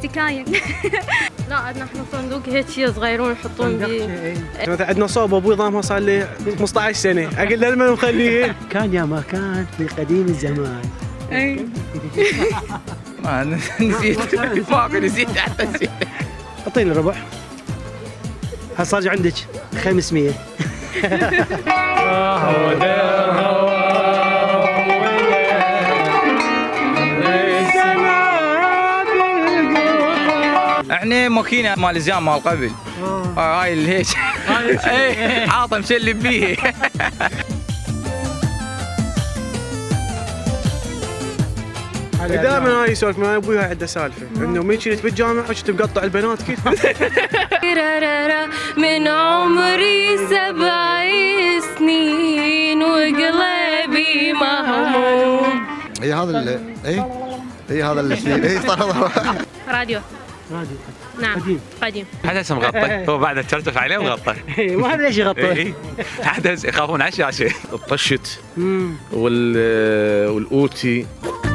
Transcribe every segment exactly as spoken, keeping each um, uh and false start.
استكاين. لا عندنا احنا صندوق هيك شيء صغيرون يحطون بيه. مثلا عندنا صوب ابوي ضامها صار لي خمسة عشر سنه، اقول له لمن مخليه؟ كان يا ما كان في قديم الزمان. اي ما نسيت ماكو نسيت حتى نسيت. اعطيني ربع. هل صار عندك خمسمية؟ احنا ماكينه مال زيان مال قبل. اه هاي اللي هيك اي حاطه مشلب بيه. دائما هاي يسولف معي ابوي عنده سالفه انه من كنت بالجامعه كنت مقطع البنات كيف. من عمري سبع سنين وقلبي مهموم. اي هذا اللي اي اي هذا اللي اي راديو. راديو. نعم قديم. قديم. حدث مغطى هو بعد ترتف عليه مغطى. ما ادري ليش يغطى. حدث يخافون على الشاشه. الطشت وال والاوتي.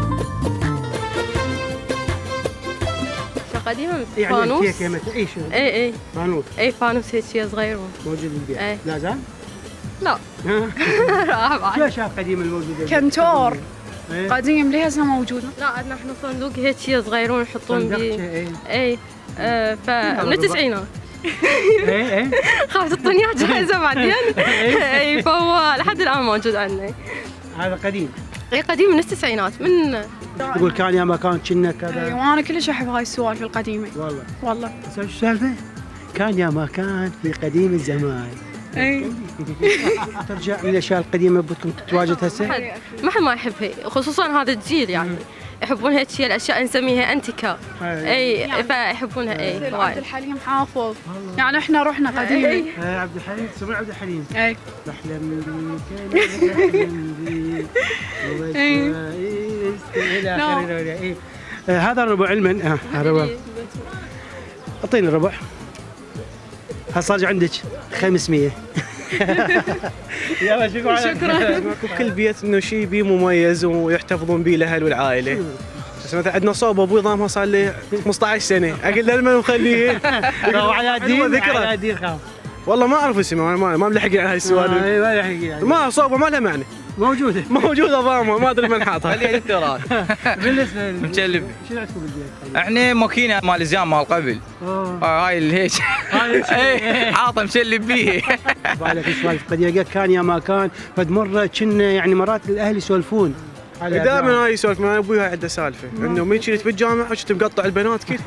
قديمة يعني فانوس. كيكه مثلا اي شنو؟ اي اي فانوس. اي فانوس هيك شيء صغير موجود بالبيت. اي. لا زال؟ لا. راح بعد. شو الاشياء القديمه الموجوده؟ كنتور قديم لهسه موجوده. لا عندنا احنا صندوق هيك شيء صغيرون يحطون بيه. اي اي آه فمن التسعينات. اي اي خاف تعطوني اياه جايزه بعدين. اي فهو لحد الان موجود عندنا. هذا قديم. اي قديم من التسعينات من تقول كان يا ما كان كنا كذا. اي وانا كلش احب هاي السوالف القديمه. والله والله. شو السالفه؟ كان يا ما كان في قديم الزمان. اي ترجع للاشياء القديمه بدكم تتواجد هسه؟ ما حد ما يحب هي، خصوصا هذا الجيل يعني يحبون هيك شيء الاشياء نسميها انتيكا. اي فيحبونها اي عبد وايد. الحليم حافظ. يعني احنا رحنا قديمه. اي عبد الحليم تسمعون عبد الحليم؟ اي نحلم بك نحلم بك الى اخره. هذا ربع علما. هذا ربع. اعطيني ربع. هل صار عندك خمسمية؟ يلا شكرا. كل بيت انه شيء بيه مميز ويحتفظون به الاهل والعائله. بس مثلا عندنا صوب ابوي ضامها صار لي خمسة عشر سنه، اقول له لمن مخليه؟ على الدين على الدين خاف. والله ما اعرف اسمه، ما ما ملحقين على هاي السوالف. اي ما لحق يعني. ما صوبه ما لها معنى. موجوده موجوده ضامه ما ادري من حاطها. خليها دكتوراه. بالنسبه مشلب. شنو عندكم بالبيت؟ احنا ماكينه مال زيان مال قبل. اه هاي اللي هيك اي حاطه مشلب بيه. بالك سوالف قديمه كان يا ما كان فد مره كنا يعني مرات الاهل يسولفون. دائما هاي يسولف معي ابوي عنده سالفه انه من كنت بالجامعه كنت مقطع البنات كيف.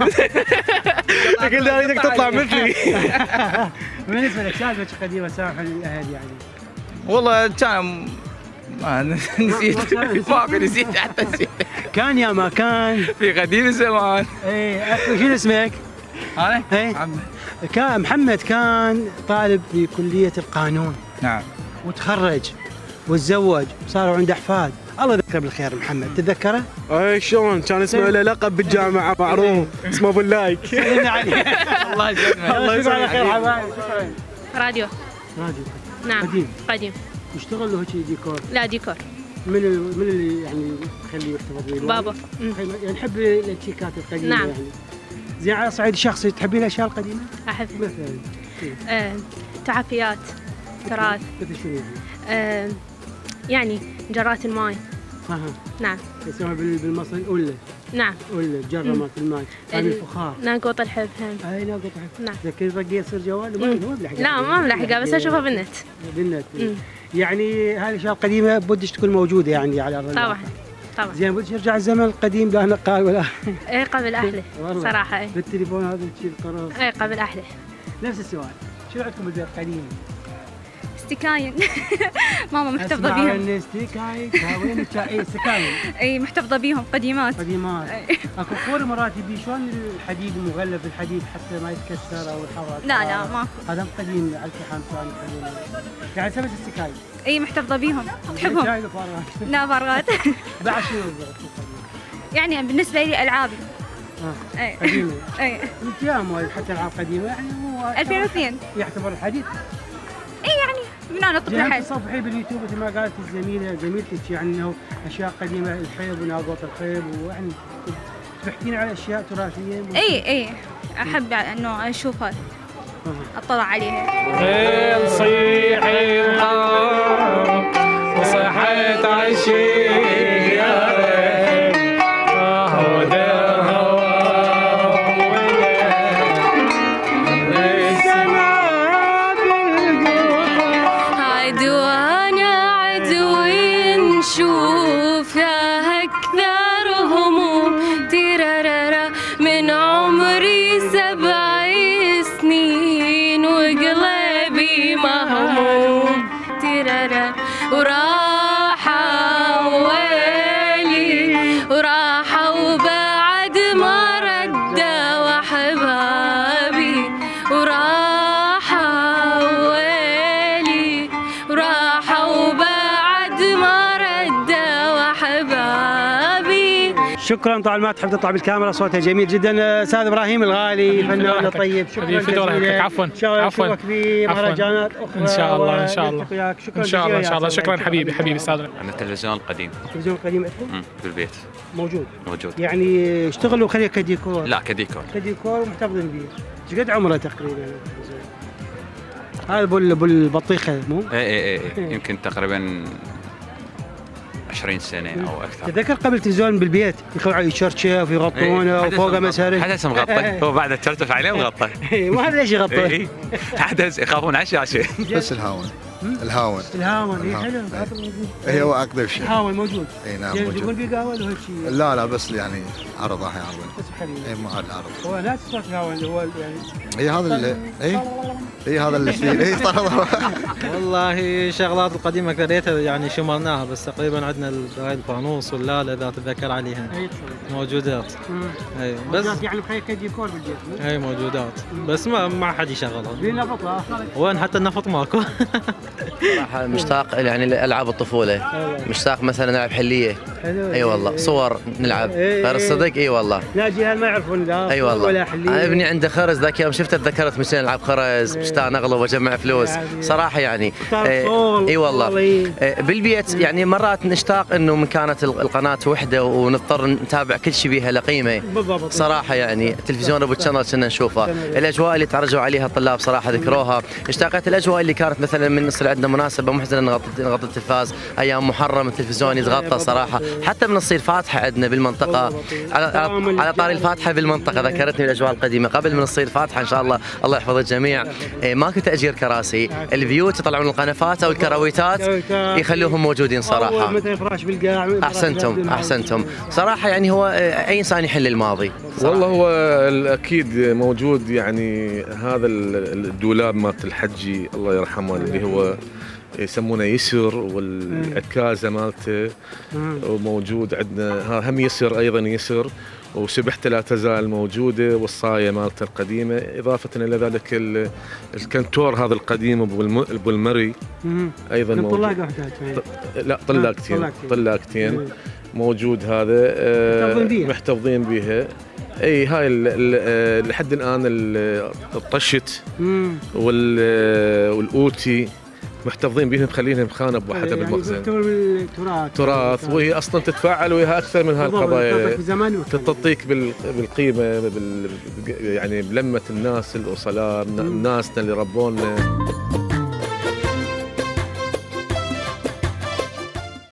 اقول له اريدك تطلع مثلي. بالنسبه لك سالفه قديمه سامحوا للاهل يعني. والله كان ما نسيت ماكو نسيت حتى نسيت. كان يا ما كان في قديم الزمان. اي شنو اسمك؟ انا؟ اي كان محمد كان طالب في كليه القانون. نعم. وتخرج وتزوج وصاروا عنده احفاد. الله يذكره بالخير محمد، تتذكره؟ اي شلون كان اسمه له لقب بالجامعه معروف اسمه ابو اللايك. سلمنا عليه. الله يسلمك. الله يسلمك على خير حبايبي. شكرا. راديو. راديو. نعم قديم. قديم. يشتغل له هيك ديكور؟ لا ديكور. من من اللي يعني يخليه يحتفظ بيه؟ بابا. يعني نحب الانتيكات القديمه. نعم. يعني زين على الصعيد الشخصي تحبين الاشياء القديمه؟ احب. مثلا آه، تعافيات تراث. مثل شنو يعني؟ آه، يعني جرات الماي. اها. نعم. يسموها بالمصري ولا؟ نعم. ولا جرة مالت الماي، هذه الفخار. ناقوط الحب هم. اي ناقوط الحب. نعم. ذكر رقيه يصير جوال ما ملحقه. لا ما ملحقه بس اشوفها بالنت. بالنت. يعني هذه الاشياء القديمه بدش تكون موجوده يعني على الرجل. طبعا طبعا. زين بدش يرجع الزمن القديم لا نقال ولا. اي قبل احلى صراحه. اي بالتليفون هذا تشيل قرار. اي قبل احلى. نفس السؤال، شو عندكم بالبيت قديم؟ استكاين. ماما محتفظه اسمع بيهم. عن استكاين وين اي سكاين. اي محتفظه بيهم قديمات. قديمات. اكو فور مرات يبي شلون الحديد المغلف بالحديد حتى ما يتكسر او الحوادث. لا لا ماكو. هذا قديم على الفحم ثاني حلوين. يعني سبس السكاين. اي محتفظه بيهم تحبهم. جاي فارغات. لا فارغات. بعد شنو يعني بالنسبه لي العابي. اه اي قديمه. اي انت يا حتى العاب قديمه يعني هو ألفين واثنين يعتبر الحديث. اي يعني من انا طفله يعني حد. تصفحي باليوتيوب مثل ما قالت الزميله زميلتك يعني انه اشياء قديمه الخيب وناقوط الخيب ويعني تحكين على اشياء تراثيه؟ اي اي احب انه اشوفها اطلع عليها. صيحي وصحيت عشيق يا ريت ودار عدوانا عدوي نشوف يا أكثر هموم ترارارا من عمري سبع سنين وقلبي مهموم ترارا وراحة ويلي وراحة وبعد ما ردى وحبابي وراحة ويلي وراحة وبعد ما ردى وحبابي. شكرا. طبعا ما تحب تطلع بالكاميرا، صوتها جميل جدا. استاذ ابراهيم الغالي فنان طيب، شكرا جزيلا. عفوا ان شاء الله نشوفك في مهرجانات اخرى ان شاء الله ان شاء الله شكرا ان شاء الله ان شاء الله. شكرا حبيبي حبيبي استاذ. عندنا التلفزيون القديم. التلفزيون القديم عندكم؟ بالبيت موجود موجود. يعني اشتغلوا خليه كديكور؟ لا كديكور. كديكور ومحتفظين به. ايش قد عمره تقريبا؟ هذا بول بالبطيخه مو؟ اي اي اي يمكن تقريبا عشرين سنة أو أكثر. تذكر قبل تلفزيون بالبيت يخلعوا يشرشف ويغطونه وفوقه مسارح. حدث مغطى هو بعد تشرشف عليه مغطى. ما هذا ليش يغطي؟ حدث يخافون على الشاشة. بس الهاون الهاون الهاون اي حلو. هي هو اقدم شيء. الهاون موجود. اي نعم موجود. يقول بقهوه ولا شيء؟ لا لا بس يعني عرض احيانا. بس حلو. اي مو هذا العرض. هو ناس صوت الهاون اللي هو يعني. اي هذا اللي اي اي هذا اللي فيه اي والله شغلات القديمه كريتها يعني شمرناها، بس تقريبا عندنا هاي الفانوس واللاله اذا تتذكر عليها موجودات. اي بس يعني بخير كديكور بالبيت. اي موجودات بس ما ما حد يشغلها. في نفط وين حتى النفط ماكو. صراحه مشتاق يعني لالعاب الطفوله، مشتاق مثلا نلعب حليه. اي أيوة والله صور نلعب غير الصدق. اي والله ناجي هل ما يعرفون لا اي والله ولا حليه. ابني عنده خرز ذاك يوم شفته تذكرت مشينا نلعب خرز، مشتاق نغلب واجمع فلوس صراحه يعني. اي والله بالبيت يعني مرات نشتاق انه من كانت القناه وحده ونضطر نتابع كل شيء بيها له قيمه صراحه يعني. التلفزيون ابو تشانل كنا نشوفه، الاجواء اللي تعرجوا عليها الطلاب صراحه ذكروها. اشتاقت الاجواء اللي كانت مثلا من يصير عندنا مناسبه محزنه نغطي نغطي التلفاز، ايام محرم التلفزيون يتغطى صراحه، حتى من تصير فاتحه عندنا بالمنطقه. على على طاري الفاتحه بالمنطقه ذكرتني بالاجواء القديمه قبل من تصير فاتحه ان شاء الله الله يحفظ الجميع. ماكو تاجير كراسي، البيوت يطلعون القنفات او الكراويتات يخلوهم موجودين صراحه. مثلا فراش بالقاع. احسنتم احسنتم صراحه يعني. هو اي انسان يحل الماضي والله. هو اكيد موجود يعني هذا الدولاب مالت الحجي الله يرحمه اللي هو يسمونه يسر، والعكازه مالته وموجود عندنا. هم يسر ايضا يسر، وسبحته لا تزال موجوده، والصايه مالته القديمه، اضافه الى ذلك الكنتور هذا القديم ابو المري ايضا موجود. طلاقه لا طلاقتين طلاقتين موجود. هذا محتفظين بها. اي هاي لحد الان الطشت والاوتي محتفظين بهم، مخلينهم خانه بوحدها بالمخزن. يعني تراث، وهي اصلا تتفاعل وياها اكثر من هالقضايا، تعطيك بالقيمه يعني بلمه الناس الاصلاء، ناسنا اللي ربونا.